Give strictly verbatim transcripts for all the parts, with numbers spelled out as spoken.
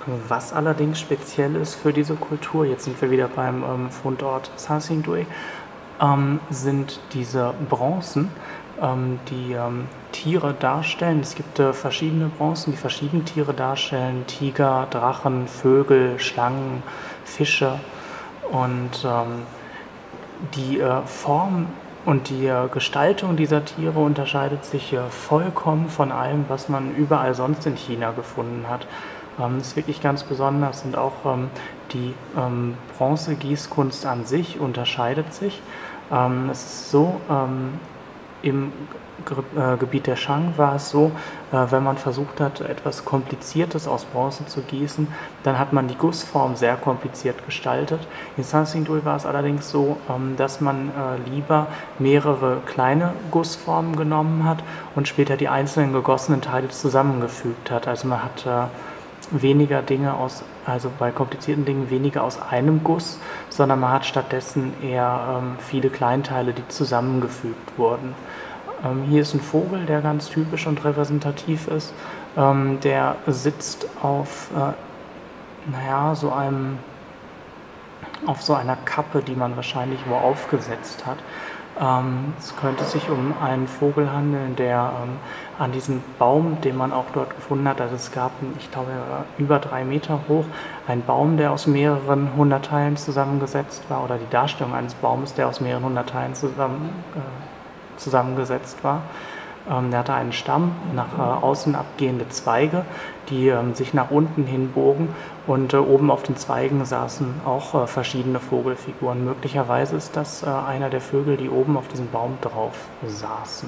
Was allerdings speziell ist für diese Kultur, jetzt sind wir wieder beim ähm, Fundort Sansingdui, ähm, sind diese Bronzen, ähm, die ähm, Tiere darstellen. Es gibt äh, verschiedene Bronzen, die verschiedene Tiere darstellen: Tiger, Drachen, Vögel, Schlangen, Fische. Und ähm, die äh, Form und die äh, Gestaltung dieser Tiere unterscheidet sich äh, vollkommen von allem, was man überall sonst in China gefunden hat. Ähm, das ist wirklich ganz besonders, und auch ähm, die ähm, Bronzegießkunst an sich unterscheidet sich. Ähm, es ist so, ähm, im Ge äh, Gebiet der Shang war es so, äh, wenn man versucht hat, etwas Kompliziertes aus Bronze zu gießen, dann hat man die Gussform sehr kompliziert gestaltet. In Sansingdui war es allerdings so, ähm, dass man äh, lieber mehrere kleine Gussformen genommen hat und später die einzelnen gegossenen Teile zusammengefügt hat. Also man hat äh, weniger Dinge aus, also bei komplizierten Dingen weniger aus einem Guss, sondern man hat stattdessen eher ähm, viele Kleinteile, die zusammengefügt wurden. Ähm, hier ist ein Vogel, der ganz typisch und repräsentativ ist. Ähm, der sitzt auf, äh, naja, so einem, auf so einer Kappe, die man wahrscheinlich wo aufgesetzt hat. Ähm, es könnte sich um einen Vogel handeln, der ähm, an diesem Baum, den man auch dort gefunden hat, also es gab, ich glaube, über drei Meter hoch, einen Baum, der aus mehreren hundert Teilen zusammengesetzt war, oder die Darstellung eines Baumes, der aus mehreren hundert Teilen zusammen, äh, zusammengesetzt war. Ähm, der hatte einen Stamm, nach äh, außen abgehende Zweige, die ähm, sich nach unten hin bogen, und äh, oben auf den Zweigen saßen auch äh, verschiedene Vogelfiguren. Möglicherweise ist das äh, einer der Vögel, die oben auf diesem Baum drauf saßen.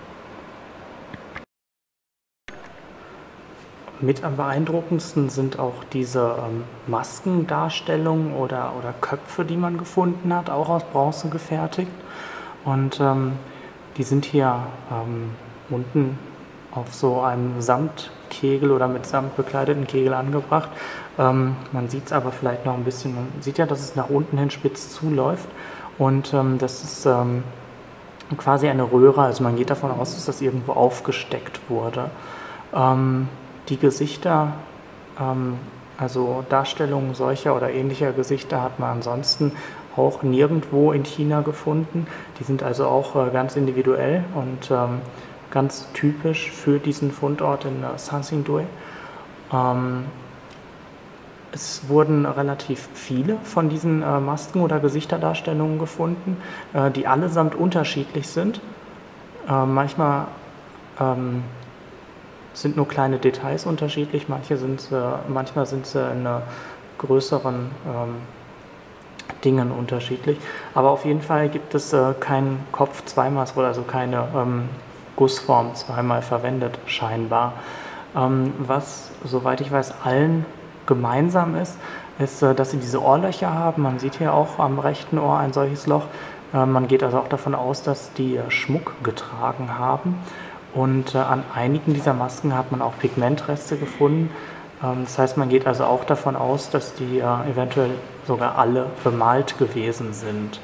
Mit am beeindruckendsten sind auch diese ähm, Maskendarstellungen oder, oder Köpfe, die man gefunden hat, auch aus Bronze gefertigt. Und ähm, die sind hier ähm, unten auf so einem Samtkegel oder mit Samt bekleideten Kegel angebracht. Ähm, man sieht es aber vielleicht noch ein bisschen, man sieht ja, dass es nach unten hin spitz zuläuft, und ähm, das ist ähm, quasi eine Röhre, also man geht davon aus, dass das irgendwo aufgesteckt wurde. Ähm, die Gesichter, ähm, also Darstellungen solcher oder ähnlicher Gesichter, hat man ansonsten auch nirgendwo in China gefunden. Die sind also auch äh, ganz individuell und ähm, ganz typisch für diesen Fundort in äh, Sansingdui. Ähm, es wurden relativ viele von diesen äh, Masken- oder Gesichterdarstellungen gefunden, äh, die allesamt unterschiedlich sind. Äh, manchmal ähm, sind nur kleine Details unterschiedlich, manche sind, äh, manchmal sind sie in äh, größeren ähm, Dingen unterschiedlich. Aber auf jeden Fall gibt es äh, keinen Kopf zweimal, also keine ähm, Gussform zweimal verwendet, scheinbar. Ähm, was, soweit ich weiß, allen gemeinsam ist, ist, äh, dass sie diese Ohrlöcher haben. Man sieht hier auch am rechten Ohr ein solches Loch. Äh, man geht also auch davon aus, dass die äh, Schmuck getragen haben. Und äh, an einigen dieser Masken hat man auch Pigmentreste gefunden. Ähm, das heißt, man geht also auch davon aus, dass die äh, eventuell sogar alle bemalt gewesen sind.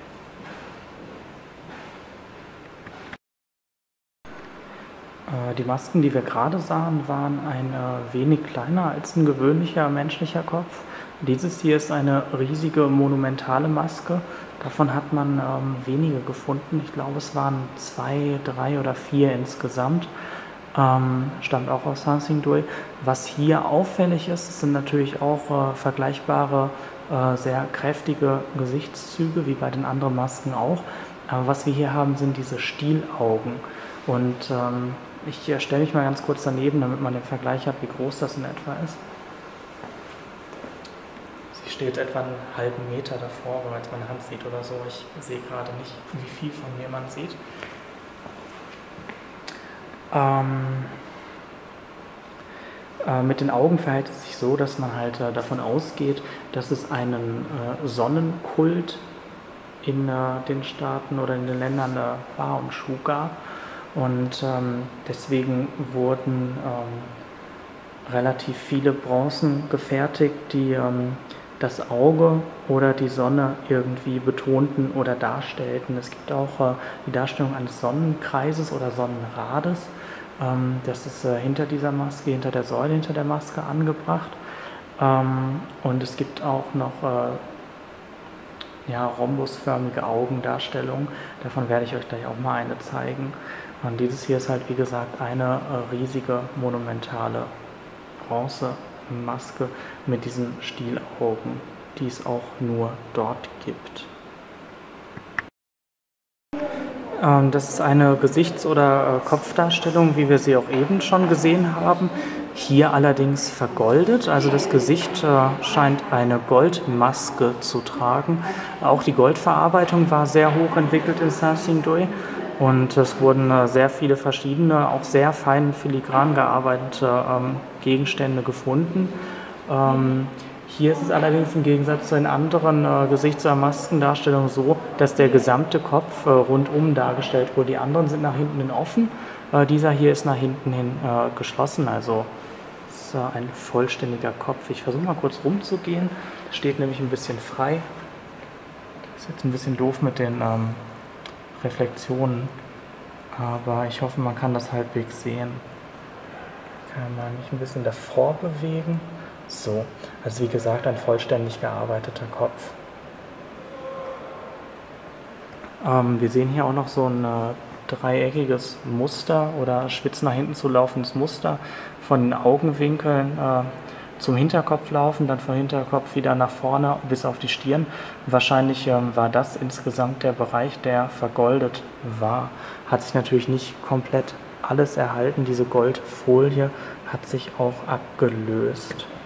Äh, die Masken, die wir gerade sahen, waren ein äh, wenig kleiner als ein gewöhnlicher menschlicher Kopf. Dieses hier ist eine riesige monumentale Maske. Davon hat man ähm, wenige gefunden. Ich glaube, es waren zwei, drei oder vier insgesamt. Ähm, stammt auch aus Sansingdui. Was hier auffällig ist, es sind natürlich auch äh, vergleichbare, äh, sehr kräftige Gesichtszüge, wie bei den anderen Masken auch. Aber was wir hier haben, sind diese Stielaugen. Und ähm, ich äh, stelle mich mal ganz kurz daneben, damit man den Vergleich hat, wie groß das in etwa ist. Sie steht etwa einen halben Meter davor, wenn man jetzt meine Hand sieht oder so. Ich sehe gerade nicht, wie viel von mir man sieht. Ähm, äh, mit den Augen verhält es sich so, dass man halt äh, davon ausgeht, dass es einen äh, Sonnenkult in äh, den Staaten oder in den Ländern äh, Ba und Shu gab. Und ähm, deswegen wurden ähm, relativ viele Bronzen gefertigt, die ähm, das Auge oder die Sonne irgendwie betonten oder darstellten. Es gibt auch äh, die Darstellung eines Sonnenkreises oder Sonnenrades. Ähm, das ist äh, hinter dieser Maske, hinter der Säule, hinter der Maske angebracht. Ähm, und es gibt auch noch äh, ja, rhombusförmige Augendarstellungen. Davon werde ich euch gleich auch mal eine zeigen. Und dieses hier ist halt, wie gesagt, eine äh, riesige, monumentale Bronzemaske mit diesen Stielaugen, die es auch nur dort gibt. Ähm, das ist eine Gesichts- oder äh, Kopfdarstellung, wie wir sie auch eben schon gesehen haben. Hier allerdings vergoldet, also das Gesicht äh, scheint eine Goldmaske zu tragen. Auch die Goldverarbeitung war sehr hoch entwickelt in Saint-Sigouin und es wurden äh, sehr viele verschiedene, auch sehr fein filigran gearbeitete ähm, Gegenstände gefunden. Ähm, Hier ist es allerdings im Gegensatz zu den anderen äh, Gesichts- oder Maskendarstellungen so, dass der gesamte Kopf äh, rundum dargestellt wurde. Die anderen sind nach hinten hin offen, äh, dieser hier ist nach hinten hin äh, geschlossen, also ist äh, ein vollständiger Kopf. Ich versuche mal kurz rumzugehen, steht nämlich ein bisschen frei. Das ist jetzt ein bisschen doof mit den ähm, Reflexionen, aber ich hoffe, man kann das halbwegs sehen. Kann man mich ein bisschen davor bewegen. So, also wie gesagt, ein vollständig gearbeiteter Kopf. Ähm, wir sehen hier auch noch so ein äh, dreieckiges Muster oder spitz nach hinten zu laufendes Muster von den Augenwinkeln äh, zum Hinterkopf laufen, dann vom Hinterkopf wieder nach vorne bis auf die Stirn. Wahrscheinlich ähm, war das insgesamt der Bereich, der vergoldet war. Hat sich natürlich nicht komplett alles erhalten. Diese Goldfolie hat sich auch abgelöst.